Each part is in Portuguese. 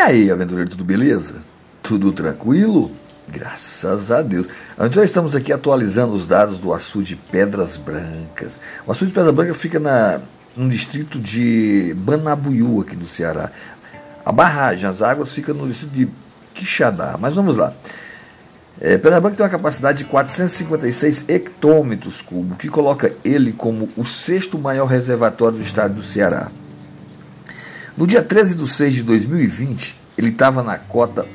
aí, aventureiro, tudo beleza? Tudo tranquilo? Graças a Deus. Então estamos aqui atualizando os dados do açude Pedras Brancas. O açude Pedras Brancas fica no distrito de Banabuiú, aqui no Ceará. A barragem, as águas ficam no distrito de Quixadá. Mas vamos lá. Pedras Brancas tem uma capacidade de 456 hectômetros cúbicos, que coloca ele como o sexto maior reservatório do estado do Ceará. No dia 13/6/2020, ele estava na cota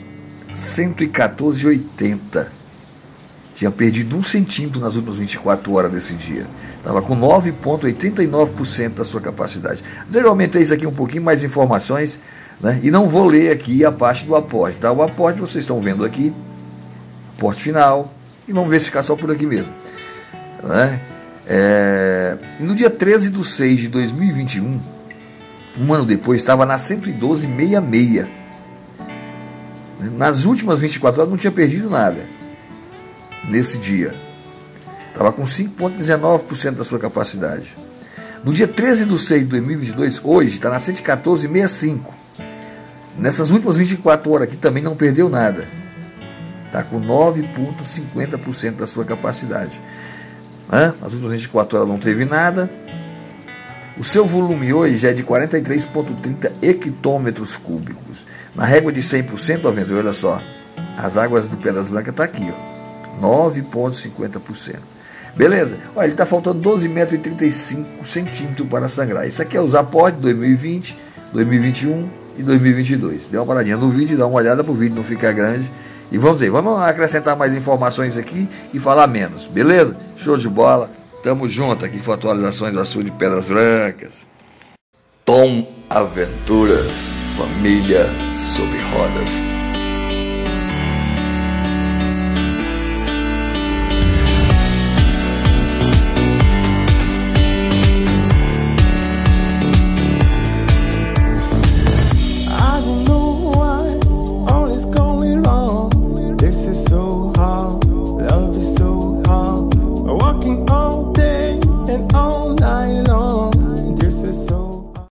114,80. Tinha perdido 1 centímetro nas últimas 24 horas desse dia. Estava com 9,89% da sua capacidade. Mas eu aumentei isso aqui um pouquinho, mais informações, né? E não vou ler aqui a parte do aporte. Tá? O aporte vocês estão vendo aqui, aporte final, e vamos ver se ficar só por aqui mesmo. Né? E no dia 13/6/2021, um ano depois, estava na 112,66. Nas últimas 24 horas não tinha perdido nada. Nesse dia estava com 5,19% da sua capacidade. No dia 13/6/2022, hoje está na 114,65. Nessas últimas 24 horas aqui também não perdeu nada. Está com 9,50% da sua capacidade. Nas últimas 24 horas não teve nada. O seu volume hoje é de 43,30 hectômetros cúbicos. Na régua de 100%, aventura, olha só, as águas do Pedras Brancas estão aqui, ó, 9,50%. Beleza? Olha, ele está faltando 12,35 m para sangrar. Isso aqui é os aportes de 2020, 2021 e 2022. Dê uma paradinha no vídeo, dá uma olhada para o vídeo não ficar grande. E vamos aí, vamos acrescentar mais informações aqui e falar menos. Beleza? Show de bola. Tamo junto aqui com atualizações do açude de Pedras Brancas. Tom Aventuras, família sobre rodas.